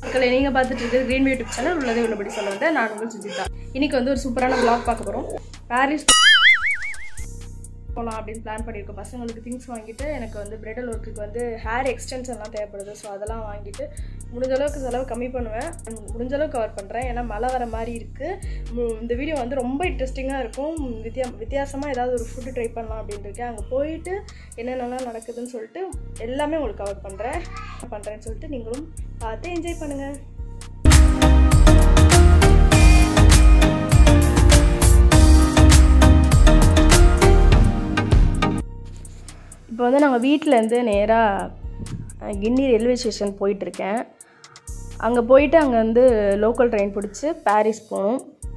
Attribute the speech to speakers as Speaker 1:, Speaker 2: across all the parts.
Speaker 1: மக்களே நீங்கள் பார்த்துட்டு இருக்கிறது கிரீன் யூடியூப் சேனல் உள்ளதே உள்ளபடி சொல்ல வந்தேன். நான் உங்கள் சுஜிதா. இன்னைக்கு வந்து ஒரு சூப்பரான vlog பார்க்க போகிறோம். பாரிஸ் போகலாம் அப்படின்னு பிளான் பண்ணியிருக்கோம். பசங்களுக்கு திங்ஸ் வாங்கிட்டு எனக்கு வந்து பிரைடல் ஒர்க்குக்கு வந்து ஹேர் எக்ஸ்டென்ஷன்லாம் தேவைப்படுது. ஸோ அதெல்லாம் வாங்கிட்டு முடிஞ்ச அளவுக்கு செலவு கம்மி பண்ணுவேன், முடிஞ்ச அளவுக்கு கவர் பண்ணுறேன். ஏன்னா மழை வர மாதிரி இருக்குது. இந்த வீடியோ வந்து ரொம்ப இன்ட்ரெஸ்டிங்காக இருக்கும். வித்தியாசமாக ஏதாவது ஒரு ஃபுட்டு ட்ரை பண்ணலாம் அப்படின்னு இருக்கேன். அங்கே போயிட்டு என்னென்னலாம் நடக்குதுன்னு சொல்லிட்டு எல்லாமே உங்களுக்கு கவர் பண்ணுறேன்னு சொல்லிட்டு நீங்களும் பார்த்து என்ஜாய் பண்ணுங்கள். இப்போ வந்து நாங்கள் வீட்டிலேருந்து நேராக கிண்டி ரயில்வே ஸ்டேஷன் போயிட்டுருக்கேன். அங்கே போயிட்டு அங்கே வந்து லோக்கல் ட்ரெயின் பிடிச்சி பாரிஸ் போகணும்.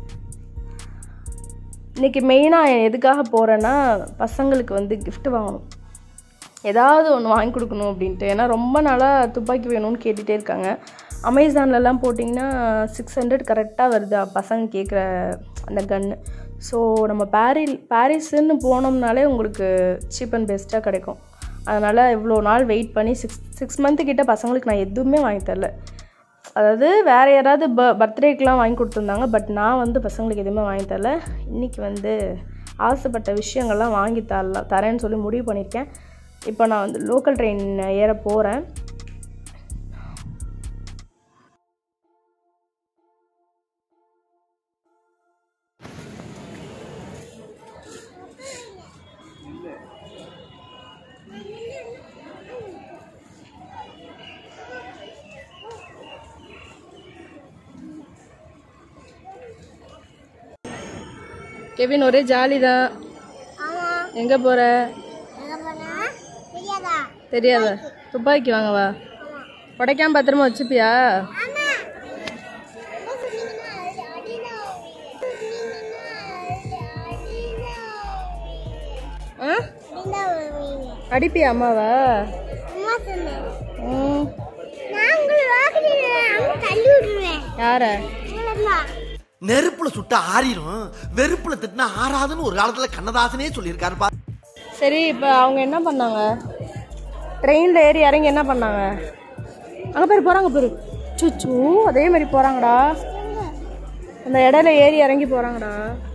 Speaker 1: இன்றைக்கி மெயினாக எதுக்காக போகிறேன்னா பசங்களுக்கு வந்து கிஃப்ட் வாங்கணும், ஏதாவது ஒன்று வாங்கி கொடுக்கணும் அப்படின்ட்டு. ஏன்னா ரொம்ப நாளாக துப்பாக்கி வேணும்னு கேட்டுகிட்டே இருக்காங்க. அமேசான்லலாம் போட்டிங்கன்னா 600 கரெக்டாக வருது பசங்க கேட்குற அந்த கன்று. ஸோ நம்ம பாரிஸுன்னு போனோம்னாலே உங்களுக்கு சீப் அண்ட் பெஸ்ட்டாக கிடைக்கும். அதனால் இவ்வளோ நாள் வெயிட் பண்ணி சிக்ஸ் மந்த்து கிட்டே பசங்களுக்கு நான் எதுவுமே வாங்கி தரல. அதாவது வேறு யாராவது பர்த்டேக்கெலாம் வாங்கி கொடுத்துருந்தாங்க, பட் நான் வந்து பசங்களுக்கு எதுவுமே வாங்கி தரல. இன்றைக்கி வந்து ஆசைப்பட்ட விஷயங்கள்லாம் வாங்கி தரேன்னு சொல்லி முடிவு பண்ணியிருக்கேன். இப்போ நான் வந்து லோக்கல் ட்ரெயின் ஏற போகிறேன். கெவின் ஒரே ஜாலி தான். எங்கே போகிற? தெரியாதா? துப்பாக்கி வாங்கவா? உடைக்காம பத்திரமா வச்சுப்பியா? அடிப்பியா அம்மாவா? யார?
Speaker 2: நெருப்புல சுட்டா ஆறிடும், வெறுப்புல திட்டினா ஆறாதுன்னு ஒரு காலத்துல கண்ணதாசனே சொல்லியிருக்காருப்பா.
Speaker 1: சரி, இப்போ அவங்க என்ன பண்ணாங்க? ட்ரெயினில் ஏறி இறங்கி என்ன பண்ணாங்க? அங்கே பேர் போகிறாங்க பேர். சுச்சு அதே மாதிரி போகிறாங்கடா. அந்த இடையில ஏறி இறங்கி போகிறாங்கடா.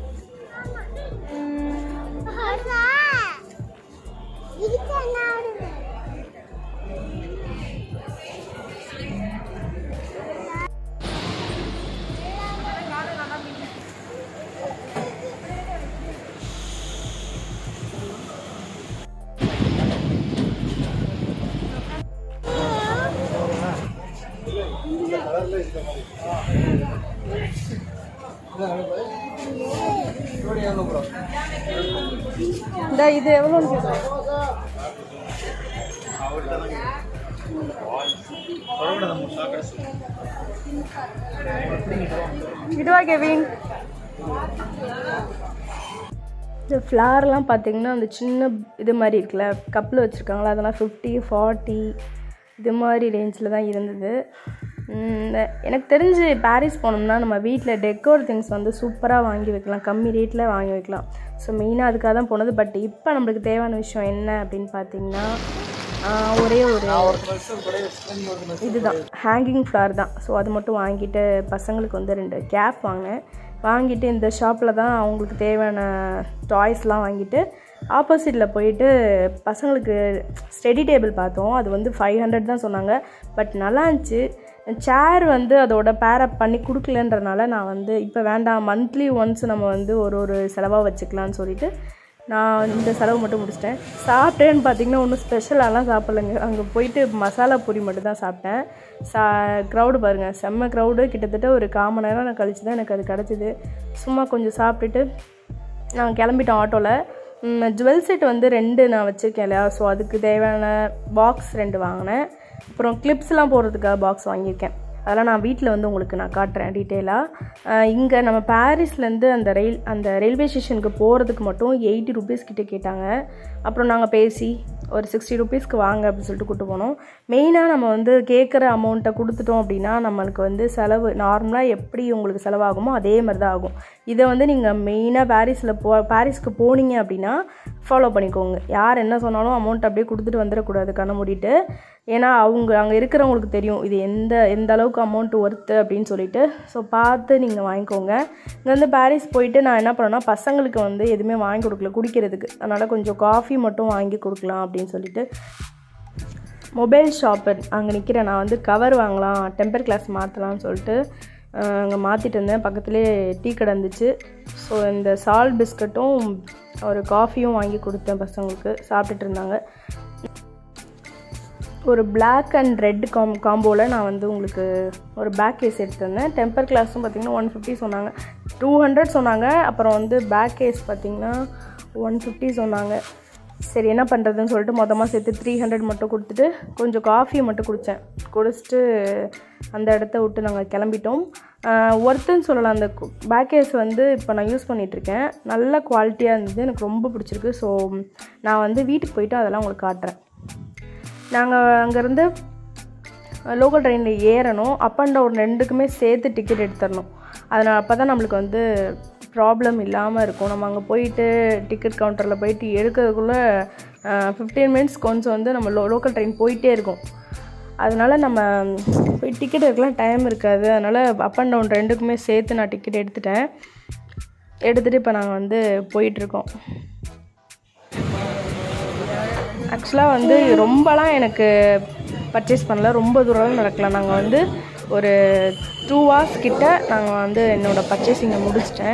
Speaker 1: இந்த இது எவ்வளோன்னு கேட்குறேன். இதுவா கெவின்? இந்த ஃப்ளார்லாம் பார்த்தீங்கன்னா அந்த சின்ன இது மாதிரி இருக்குல்ல, கப்பில் வச்சுருக்காங்களா, அதெல்லாம் 50, 40 இது மாதிரி ரேஞ்சில் தான் இருந்தது. எனக்கு தெரிஞ்சு பாரிஸ் போனோம்னா நம்ம வீட்டில் டெக்கோர் திங்ஸ் வந்து சூப்பராக வாங்கி வைக்கலாம், கம்மி ரேட்டில் வாங்கி வைக்கலாம். ஸோ மெயினாக அதுக்காக தான் போனது. பட் இப்போ நம்மளுக்கு தேவையான விஷயம் என்ன அப்படின்னு பார்த்தீங்கன்னா ஒரே ஒரு இதுதான், ஹேங்கிங் ஃப்ளார் தான். ஸோ அது மட்டும் வாங்கிட்டு பசங்களுக்கு வந்து 2 கேப் வாங்கிட்டு இந்த ஷாப்பில் தான் அவங்களுக்கு தேவையான டாய்ஸ்லாம் வாங்கிட்டு ஆப்போசிட்டில் போயிட்டு பசங்களுக்கு ஸ்டடி டேபிள் பார்த்தோம். அது வந்து 500 தான் சொன்னாங்க. பட் நல்லா இருந்துச்சு. சேர் வந்து அதோட பேரப் பண்ணி கொடுக்கலன்றனால நான் வந்து இப்போ வேண்டாம், மந்த்லி ஒன்ஸ் நம்ம வந்து ஒரு செலவாக வச்சுக்கலான்னு சொல்லிவிட்டு நான் இந்த செலவு மட்டும் முடிச்சிட்டேன். சாப்பிட்டேன்னு பார்த்தீங்கன்னா ஒன்றும் ஸ்பெஷலாலாம் சாப்பிட்லைங்க. அங்கே போயிட்டு மசாலா பூரி மட்டும் தான் சாப்பிட்டேன். க்ரௌடு பாருங்கள், செம்ம க்ரௌடு. கிட்டத்தட்ட ஒரு 1/4 மணி நேரம் நான் கழிச்சு தான் எனக்கு அது கிடச்சிது. சும்மா கொஞ்சம் சாப்பிட்டுட்டு நான் கிளம்பிட்டோம் ஆட்டோவில். ஜுவல் செட் வந்து 2 நான் வச்சுருக்கேன் இல்லையா, ஸோ அதுக்கு தேவையான பாக்ஸ் 2 வாங்கினேன். அப்புறம் கிளிப்ஸ்லாம் போடுறதுக்காக பாக்ஸ் வாங்கியிருக்கேன். அதெல்லாம் நான் வீட்டில் வந்து உங்களுக்கு நான் காட்டுறேன் டீட்டெயிலாக. இங்கே நம்ம பாரிஸ்லேருந்து அந்த ரயில்வே ஸ்டேஷனுக்கு போகிறதுக்கு மட்டும் 80 rupees கிட்டே கேட்டாங்க. அப்புறம் நாங்கள் பேசி ஒரு 60 ரூபீஸ்க்கு வாங்க அப்படின்னு சொல்லிட்டு கூப்பிட்டு போனோம். மெயினாக நம்ம வந்து கேட்குற அமௌண்ட்டை கொடுத்துட்டோம் அப்படின்னா நம்மளுக்கு வந்து செலவு நார்மலாக எப்படி உங்களுக்கு செலவாகுமோ அதே மாதிரி தான் ஆகும். இதை வந்து நீங்கள் மெயினாக பாரிஸ்க்கு போனீங்க அப்படின்னா ஃபாலோ பண்ணிக்கோங்க. யார் என்ன சொன்னாலும் அமௌண்ட் அப்படியே கொடுத்துட்டு வந்துடக்கூடாது கண்ணை மூடிட்டு. ஏன்னா அங்கே இருக்கிறவங்களுக்கு தெரியும் இது எந்த அளவுக்கு அமௌண்ட் ஒர்த்து அப்படின்னு சொல்லிட்டு. ஸோ பார்த்து நீங்கள் வாங்கிக்கோங்க. இங்கே வந்து பாரிஸ் போயிட்டு நான் என்ன பண்ணேன்னா பசங்களுக்கு வந்து எதுவுமே வாங்கி கொடுக்கல குடிக்கிறதுக்கு. அதனால் கொஞ்சம் காஃபி மட்டும் வாங்கி கொடுக்கலாம் அப்படின்னு சொல்லிட்டு மொபைல் ஷாப்பு அங்கே நிற்கிறேன். நான் வந்து கவர் வாங்கலாம், டெம்பர் கிளாஸ் மாற்றலாம்னு சொல்லிட்டு அங்கே மாற்றிட்டு இருந்தேன். பக்கத்துலேயே டீ கடை இருந்துச்சு. ஸோ இந்த சால்ட் பிஸ்கட்டும் ஒரு காஃபியும் வாங்கி கொடுத்தேன் பசங்களுக்கு, சாப்பிட்டுட்டு இருந்தாங்க. ஒரு பிளாக் அண்ட் ரெட் காம்போவில் நான் வந்து உங்களுக்கு ஒரு பேக் கேஸ் எடுத்திருந்தேன். டெம்பர் கிளாஸும் பார்த்திங்கன்னா 150 சொன்னாங்க, 200 சொன்னாங்க. அப்புறம் வந்து பேக் கேஸ் பார்த்திங்கன்னா 150 சொன்னாங்க. சரி என்ன பண்ணுறதுன்னு சொல்லிட்டு மொத்தமாக சேர்த்து 300 மட்டும் கொடுத்துட்டு கொஞ்சம் காஃபியை மட்டும் குடிச்சிட்டு அந்த இடத்த விட்டு நாங்கள் கிளம்பிட்டோம். ஒர்த்துன்னு சொல்லலாம். அந்த பேக் கேஸ் வந்து இப்போ நான் யூஸ் பண்ணிகிட்ருக்கேன். நல்ல குவாலிட்டியாக இருந்தது, எனக்கு ரொம்ப பிடிச்சிருக்கு. ஸோ நான் வந்து வீட்டுக்கு போயிட்டு அதெல்லாம் உங்களுக்கு காட்டுறேன். நாங்கள் அங்கேருந்து லோக்கல் ட்ரெயினில் ஏறணும். அப் அண்ட் டவுன் ரெண்டுக்குமே சேர்த்து டிக்கெட் எடுத்துடணும். அதனால் அப்போ தான் நம்மளுக்கு வந்து ப்ராப்ளம் இல்லாமல் இருக்கும். நம்ம அங்கே போயிட்டு டிக்கெட் கவுண்டரில் போயிட்டு எடுக்கிறதுக்குள்ளே 15 மினிட்ஸ் கொஞ்சம் வந்து நம்ம லோக்கல் ட்ரெயின் போயிட்டே இருக்கும். அதனால் நம்ம போய் டிக்கெட் எடுக்கலாம் டைம் இருக்காது. அதனால் அப் அண்ட் டவுன் ரெண்டுக்குமே சேர்த்து நான் டிக்கெட் எடுத்துகிட்டு இப்போ நாங்கள் வந்து போயிட்டுருக்கோம். ஆக்சுவலாக வந்து ரொம்பலாம் எனக்கு பர்ச்சேஸ் பண்ணல, ரொம்ப தூரம் நடக்கலாம். நாங்கள் வந்து ஒரு 2 hours கிட்ட நாங்கள் வந்து என்னோடய பர்ச்சேசிங்கை முடிச்சிட்டேன்.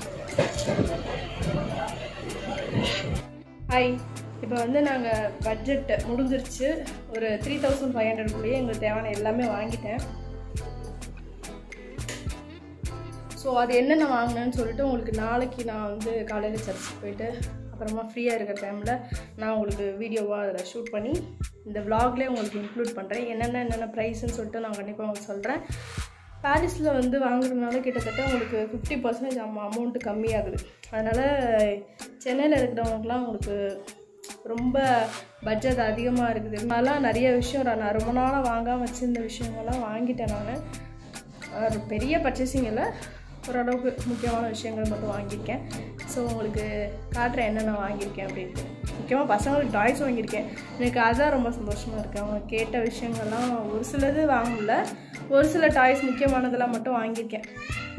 Speaker 1: ஹாய், இப்போ வந்து நாங்கள் பட்ஜெட் முடிஞ்சிருச்சு. ஒரு 3500 எங்களுக்கு தேவையான எல்லாமே வாங்கிட்டேன். ஸோ அது என்னென்ன வாங்கினேன்னு சொல்லிட்டு உங்களுக்கு நாளைக்கு நான் வந்து காலையில் சர்ச்சுக்கு போயிட்டு அப்புறமா ஃப்ரீயாக இருக்கிற டைமில் நான் உங்களுக்கு வீடியோவாக அதில் ஷூட் பண்ணி இந்த விலாக்லேயே உங்களுக்கு இன்க்ளூட் பண்ணுறேன். என்னென்ன ப்ரைஸ்ன்னு சொல்லிட்டு நான் கண்டிப்பாக உங்களுக்கு சொல்கிறேன். பாரிஸில் வந்து வாங்குறதுனால கிட்டத்தட்ட உங்களுக்கு 50% அமௌண்ட்டு கம்மியாகுது. அதனால் சென்னையில் இருக்கிறவங்களுக்குலாம் உங்களுக்கு ரொம்ப பட்ஜெட் அதிகமாக இருக்குது. இதனாலாம் நிறைய விஷயம் நான் ரொம்ப நாளாக வாங்காமல் வச்சுருந்த விஷயங்கள்லாம் வாங்கிட்டேன். நான் பெரிய பர்ச்சேசிங் இல்லை, ஓரளவுக்கு முக்கியமான விஷயங்கள் மட்டும் வாங்கியிருக்கேன். ஸோ உங்களுக்கு காட்டுறேன் என்னென்ன வாங்கியிருக்கேன் அப்படின்ட்டு. முக்கியமாக பசங்களுக்கு டாய்ஸ் வாங்கியிருக்கேன். எனக்கு அதுதான் ரொம்ப சந்தோஷமாக இருக்குது. அவங்க கேட்ட விஷயங்கள்லாம் ஒரு சிலது வாங்கல, ஒரு சில டாய்ஸ் முக்கியமானதெல்லாம் மட்டும் வாங்கியிருக்கேன்.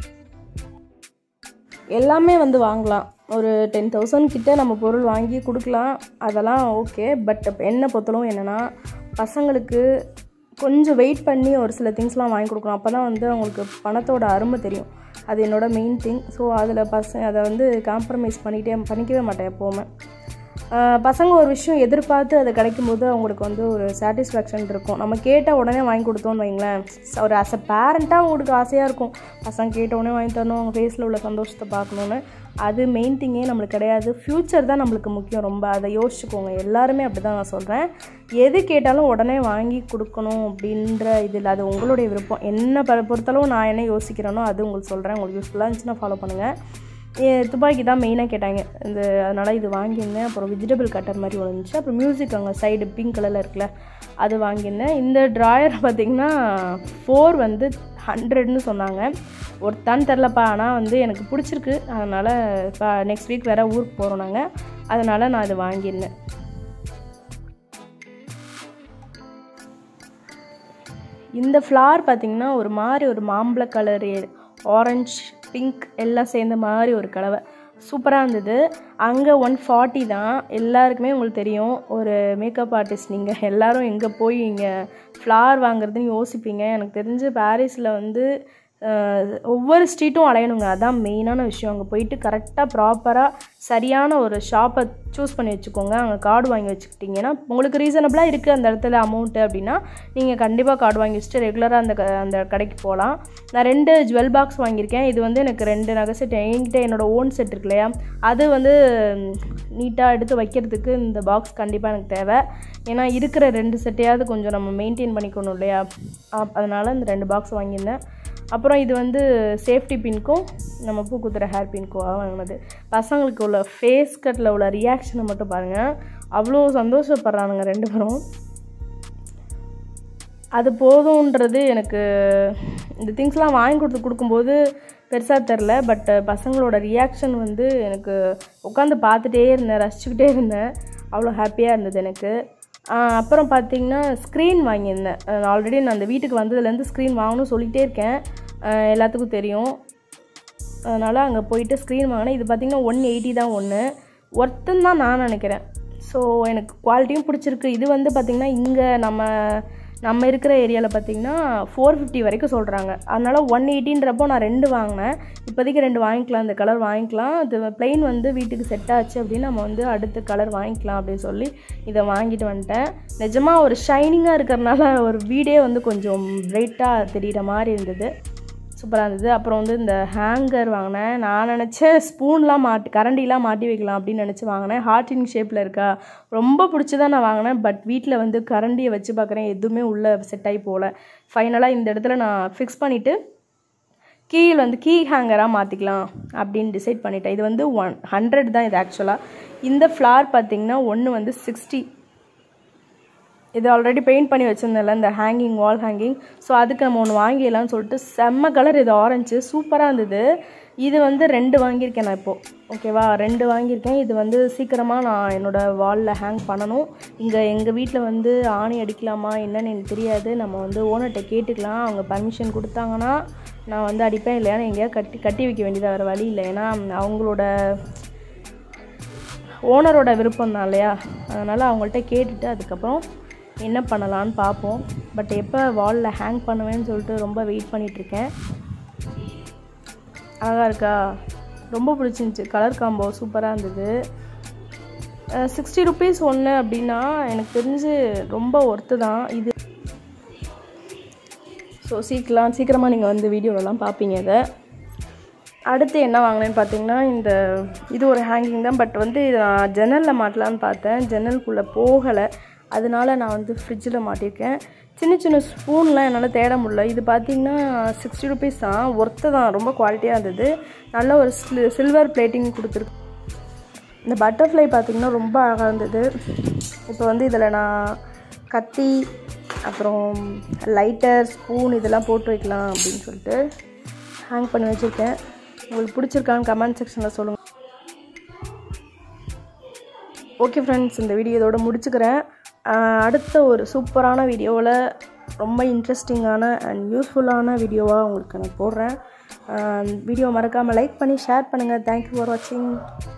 Speaker 1: எல்லாமே வந்து வாங்கலாம். ஒரு 10,000 கிட்ட நம்ம பொருள் வாங்கி கொடுக்கலாம், அதெல்லாம் ஓகே. பட் என்னை பொறுத்தளவும் என்னென்னா பசங்களுக்கு கொஞ்சம் வெயிட் பண்ணி ஒரு சில திங்ஸ்லாம் வாங்கி கொடுக்கணும். அப்போ தான் வந்து அவங்களுக்கு பணத்தோட அருமை தெரியும். அது என்னோடய மெயின் திங். ஸோ அதில் அதை வந்து காம்ப்ரமைஸ் பண்ணிக்கவே மாட்டேன் எப்போவுமே. பசங்க ஒரு விஷயம் எதிர்பார்த்து அது கிடைக்கும்போது அவங்களுக்கு வந்து ஒரு சாட்டிஸ்ஃபேக்ஷன் இருக்கும். நம்ம கேட்டால் உடனே வாங்கி கொடுத்தோன்னு வைங்களேன், ஒரு ஆஸ் அ பேரண்ட்டாக அவங்களுக்கு ஆசையாக இருக்கும் பசங்க கேட்ட உடனே வாங்கி தரணும், அவங்க ஃபேஸில் உள்ள சந்தோஷத்தை பார்க்கணுன்னு. அது மெயின் திங்கே நம்மளுக்கு கிடையாது. ஃப்யூச்சர் தான் நம்மளுக்கு முக்கியம். ரொம்ப அதை யோசிச்சுக்கோங்க. எல்லாருமே அப்படி தான் நான் சொல்கிறேன். எது கேட்டாலும் உடனே வாங்கி கொடுக்கணும் அப்படின்ற இதில் அது உங்களுடைய விருப்பம். என்ன பொறுத்தளவு நான் என்ன யோசிக்கிறேனோ அது உங்களுக்கு சொல்கிறேன். உங்களுக்கு யூஸ்ஃபுல்லாக இருந்துச்சுன்னா ஃபாலோ பண்ணுங்கள். துப்பாக்கி தான் மெயினாக கேட்டாங்க, அதனால் இது வாங்கியிருந்தேன். அப்புறம் வெஜிடபிள் கட்டர் மாதிரி வந்துச்சு. அப்புறம் மியூசிக் அங்கே சைடு பிங்க் கலரில் இருக்குல்ல அது வாங்கியிருந்தேன். இந்த ட்ராயர் பார்த்திங்கன்னா 4 வந்து 100ன்னு சொன்னாங்க. ஒருத்தான்னு தெரிலப்பா, ஆனால் வந்து எனக்கு பிடிச்சிருக்கு. அதனால் இப்போ நெக்ஸ்ட் வீக் வேறு ஊருக்கு போகிறோம் நாங்கள், அதனால் நான் இது வாங்கியிருந்தேன். இந்த ஃப்ளார் பார்த்திங்கன்னா ஒரு மாதிரி ஒரு மாம்பழ கலர், ஆரஞ்சு, பிங்க் எல்லாம் சேர்ந்த மாதிரி ஒரு கலவை சூப்பராக இருந்தது. அங்கே 140 தான். எல்லாருக்குமே உங்களுக்கு தெரியும், ஒரு மேக்கப் ஆர்டிஸ்ட் நீங்கள் எல்லோரும் எங்கே போய் இங்கே ஃப்ளார் வாங்குறதுன்னு யோசிப்பீங்க. எனக்கு தெரிஞ்சு பாரிஸில் வந்து ஒவ்வொரு ஸ்ட்ரீட்டும் அலையணுங்க. அதான் மெயினான விஷயம். அங்கே போயிட்டு கரெக்டாக ப்ராப்பராக சரியான ஒரு ஷாப்பை சூஸ் பண்ணி வச்சுக்கோங்க. அங்கே கார்டு வாங்கி வச்சுக்கிட்டிங்கன்னா உங்களுக்கு ரீசனபிளாக இருக்குது அந்த இடத்துல அமௌண்ட்டு அப்படின்னா நீங்கள் கண்டிப்பாக கார்டு வாங்கி வச்சுட்டு ரெகுலராக அந்த கடைக்கு போகலாம். நான் 2 ஜுவல் பாக்ஸ் வாங்கியிருக்கேன். இது வந்து எனக்கு 2 நகை செட், என்கிட்ட என்னோடய ஓன் செட் இருக்கு இல்லையா, அது வந்து நீட்டாக எடுத்து வைக்கிறதுக்கு இந்த பாக்ஸ் கண்டிப்பாக எனக்கு தேவை. ஏன்னா இருக்கிற 2 செட்டையாவது கொஞ்சம் நம்ம மெயின்டைன் பண்ணிக்கணும் இல்லையா, அதனால் இந்த 2 பாக்ஸ் வாங்கியிருந்தேன். அப்புறம் இது வந்து சேஃப்டி பின்க்கும் நம்ம பூ குத்துற ஹேர் பின்க்கும் வாங்கினது. பசங்களுக்கு உள்ள ஃபேஸ் கட்டில் உள்ள ரியாக்ஷனை மட்டும் பாருங்கள், அவ்வளோ சந்தோஷப்படுறானுங்க 2 பேரும். அது போதுன்றது எனக்கு இந்த திங்ஸ்லாம் வாங்கி கொடுக்கும்போது பெருசாக தெரில. பட் பசங்களோட ரியாக்ஷன் வந்து எனக்கு உட்காந்து பார்த்துட்டே இருந்தேன், ரசிச்சுக்கிட்டே இருந்தேன். அவ்வளோ ஹாப்பியாக இருந்தது எனக்கு. அப்புறம் பார்த்திங்கன்னா ஸ்க்ரீன் வாங்கியிருந்தேன். ஆல்ரெடி நான் அந்த வீட்டுக்கு வந்ததுலேருந்து ஸ்க்ரீன் வாங்கணும்னு சொல்லிகிட்டே இருக்கேன், எல்லாத்துக்கும் தெரியும். அதனால் அங்கே போயிட்டு ஸ்க்ரீன் வாங்கினேன். இது பார்த்திங்கன்னா 180 தான் ஒன்று, ஒர்த்துன்னு தான் நான் நினைக்கிறேன். ஸோ எனக்கு குவாலிட்டியும் பிடிச்சிருக்கு. இது வந்து பார்த்திங்கன்னா இங்கே நம்ம இருக்கிற ஏரியாவில் பார்த்திங்கன்னா 450 வரைக்கும் சொல்கிறாங்க. அதனால் 180ன்றப்போ நான் 2 வாங்கினேன். இப்போதைக்கு 2 வாங்கிக்கலாம், இந்த கலர் வாங்கிக்கலாம். அது ப்ளைன் வந்து வீட்டுக்கு செட் ஆச்சு அப்படின்னு நம்ம வந்து அடுத்த கலர் வாங்கிக்கலாம் அப்படின்னு சொல்லி இதை வாங்கிட்டு வந்துட்டேன். நிஜமாக ஒரு ஷைனிங்காக இருக்கிறனால ஒரு வீடே வந்து கொஞ்சம் பிரைட்டாக தெரிகிற மாதிரி இருந்தது, சூப்பராக இருந்தது. அப்புறம் வந்து இந்த ஹேங்கர் வாங்கினேன். நான் நினச்சேன் ஸ்பூன்லாம் கரண்டிலாம் மாட்டி வைக்கலாம் அப்படின்னு நினச்சி வாங்கினேன். ஹார்டின் ஷேப்பில் இருக்கா, ரொம்ப பிடிச்சி தான் நான் வாங்கினேன். பட் வீட்டில் வந்து கரண்டியை வச்சு பார்க்குறேன், எதுவுமே உள்ளே செட் ஆகி போகல. ஃபைனலாக இந்த இடத்துல நான் ஃபிக்ஸ் பண்ணிவிட்டு கீழ் வந்து கீ ஹேங்கராக மாற்றிக்கலாம் அப்படின்னு டிசைட் பண்ணிட்டேன். இது வந்து 100 தான் இது ஆக்சுவலாக. இந்த ஃப்ளார் பார்த்திங்கன்னா ஒன்று வந்து 60. இது ஆல்ரெடி பெயிண்ட் பண்ணி வச்சுருந்தேன்ல இந்த ஹேங்கிங், வால் ஹேங்கிங். ஸோ அதுக்கு நம்ம ஒன்று வாங்கிடலாம்னு சொல்லிட்டு செம்ம கலர், இது ஆரஞ்சு சூப்பராக இருந்தது. இது வந்து 2 வாங்கியிருக்கேன் நான் இப்போது, ஓகேவா? 2 வாங்கியிருக்கேன். இது வந்து சீக்கிரமாக நான் என்னோடய வாலில் ஹேங் பண்ணணும். இங்கே எங்கள் வீட்டில் வந்து ஆணி அடிக்கலாமா என்னன்னு எனக்கு தெரியாது. நம்ம வந்து ஓனர்கிட்ட கேட்டுக்கலாம். அவங்க பர்மிஷன் கொடுத்தாங்கன்னா நான் வந்து அடிப்பேன், இல்லைன்னா எங்கேயாவது கட்டி வைக்க வேண்டியதாக வேறு வழி இல்லை. ஏன்னா அவங்களோட ஓனரோட விருப்பம் தான் இல்லையா? அதனால் அவங்கள்ட்ட கேட்டுட்டு அதுக்கப்புறம் என்ன பண்ணலான்னு பார்ப்போம். பட் எப்போ வாலில் ஹேங் பண்ணுவேன்னு சொல்லிட்டு ரொம்ப வெயிட் பண்ணிகிட்ருக்கேன். அழகாக இருக்கா, ரொம்ப பிடிச்சிருந்துச்சி. கலர் காம்போ சூப்பராக இருந்தது. 60 ருபீஸ் ஒன்று அப்படின்னா எனக்கு தெரிஞ்சு ரொம்ப ஒர்த்து தான் இது. ஸோ சீக்கிரமாக நீங்கள் வந்து வீடியோலலாம் பார்ப்பீங்க. இதை அடுத்து என்ன வாங்கினேன்னு பார்த்தீங்கன்னா இது ஒரு ஹேங்கிங் தான். பட் வந்து நான் ஜன்னலில் மாட்டலான்னு பார்த்தேன், ஜன்னலுக்குள்ளே போகலை. அதனால நான் வந்து ஃப்ரிட்ஜில் மாட்டியிருக்கேன். சின்ன ஸ்பூன்லாம் என்னால் தேட முடியல. இது பார்த்திங்கன்னா 60 ருபீஸ் தான், ஒர்த்து தான், ரொம்ப குவாலிட்டியாக இருந்தது. நல்ல ஒரு சில்வர் பிளேட்டிங் கொடுத்துருக்கு. இந்த பட்டர்ஃப்ளை பார்த்திங்கன்னா ரொம்ப அழகாக இருந்தது. இப்போ வந்து இதில் நான் கத்தி, அப்புறம் லைட்டர், ஸ்பூன் இதெல்லாம் போட்டு வைக்கலாம் அப்படின்னு சொல்லிட்டு ஹேங் பண்ணி வச்சுருக்கேன். உங்களுக்கு பிடிச்சிருக்கான்னு கமெண்ட் செக்ஷனில் சொல்லுங்கள். ஓகே ஃப்ரெண்ட்ஸ், இந்த வீடியோ இதோட முடிச்சுக்கிறேன். அடுத்த ஒரு சூப்பரான வீடியோவில் ரொம்ப இன்ட்ரெஸ்டிங்கான அண்ட் யூஸ்ஃபுல்லான வீடியோவாக உங்களுக்கு நான் போடுறேன். வீடியோ மறக்காமல் லைக் பண்ணி ஷேர் பண்ணுங்கள். தேங்க்யூ ஃபார் வாட்சிங்.